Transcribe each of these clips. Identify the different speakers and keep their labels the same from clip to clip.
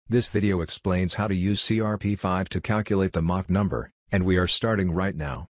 Speaker 1: This video explains how to use CRP5 to calculate the Mach number, and we are starting right now.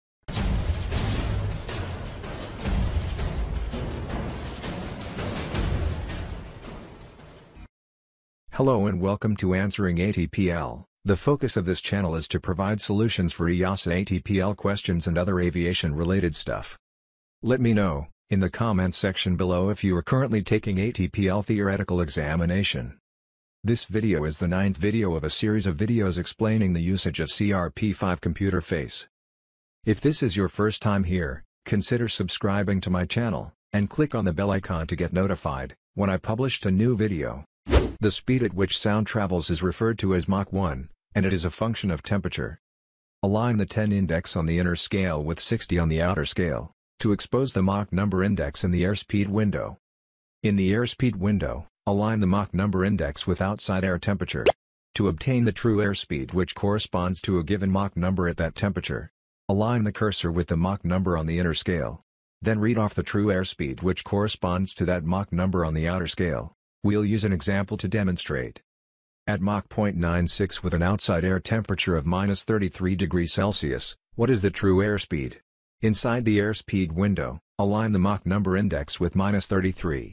Speaker 1: Hello and welcome to Answering ATPL. The focus of this channel is to provide solutions for EASA ATPL questions and other aviation-related stuff. Let me know, in the comments section below, if you are currently taking ATPL theoretical examination. This video is the 9th video of a series of videos explaining the usage of CRP5 computer face. If this is your first time here, consider subscribing to my channel, and click on the bell icon to get notified when I publish a new video. The speed at which sound travels is referred to as Mach 1, and it is a function of temperature. Align the 10 index on the inner scale with 60 on the outer scale, to expose the Mach number index in the airspeed window. In the airspeed window, align the Mach number index with outside air temperature. To obtain the true airspeed which corresponds to a given Mach number at that temperature, align the cursor with the Mach number on the inner scale. Then read off the true airspeed which corresponds to that Mach number on the outer scale. We'll use an example to demonstrate. At Mach 0.96 with an outside air temperature of -33 degrees Celsius, what is the true airspeed? Inside the airspeed window, align the Mach number index with -33.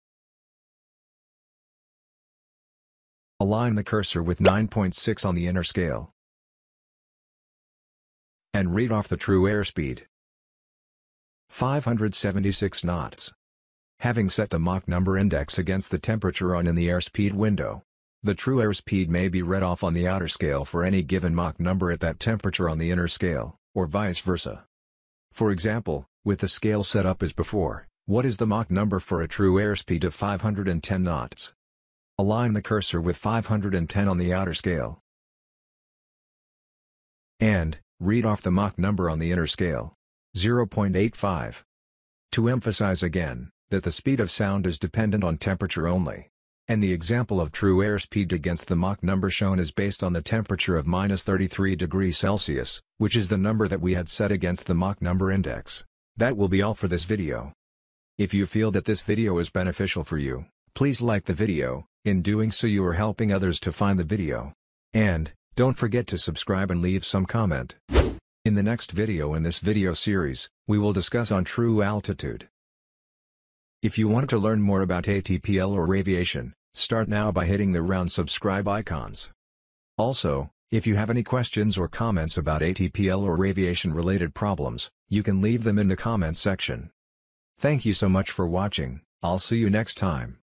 Speaker 1: Align the cursor with 9.6 on the inner scale. And read off the true airspeed. 576 knots. Having set the Mach number index against the temperature on in the airspeed window, the true airspeed may be read off on the outer scale for any given Mach number at that temperature on the inner scale, or vice versa. For example, with the scale set up as before, what is the Mach number for a true airspeed of 510 knots? Align the cursor with 510 on the outer scale. And, read off the Mach number on the inner scale. 0.85. To emphasize again, that the speed of sound is dependent on temperature only. And the example of true airspeed against the Mach number shown is based on the temperature of -33 degrees Celsius, which is the number that we had set against the Mach number index. That will be all for this video. If you feel that this video is beneficial for you, please like the video. In doing so you are helping others to find the video. And, don't forget to subscribe and leave some comment. In the next video in this video series, we will discuss on true altitude. If you want to learn more about ATPL or aviation, start now by hitting the round subscribe icons. Also, if you have any questions or comments about ATPL or aviation related problems, you can leave them in the comments section. Thank you so much for watching. I'll see you next time.